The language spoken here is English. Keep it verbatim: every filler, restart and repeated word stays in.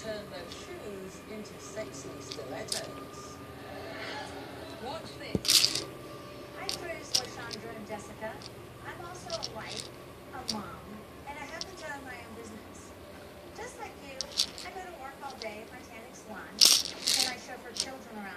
turn those shoes into sexy stilettos. Watch this. Hi, Chris, Lashondra, and Jessica. I'm also a wife, a mom, and I happen to own my own business. Just like you, I go to work all day at my tanning salon, and I chauffeur children around